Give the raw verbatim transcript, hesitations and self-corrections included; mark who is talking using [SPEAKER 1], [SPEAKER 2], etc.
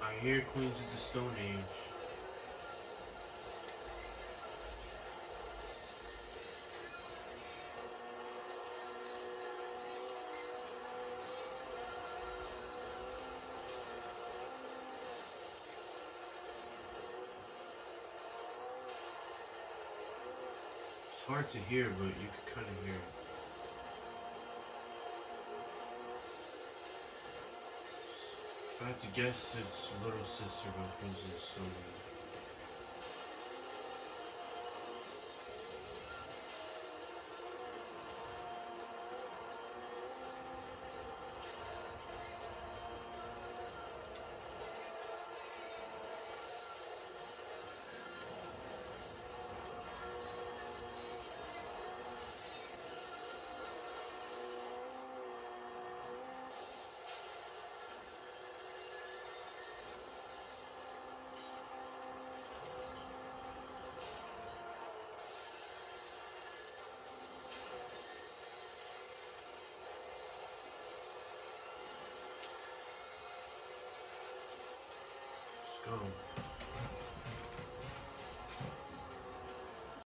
[SPEAKER 1] I hear Queens of the Stone Age. It's hard to hear, but you can kind of hear it. If I had to guess, it's Little Sister by Queens of the Stone Age.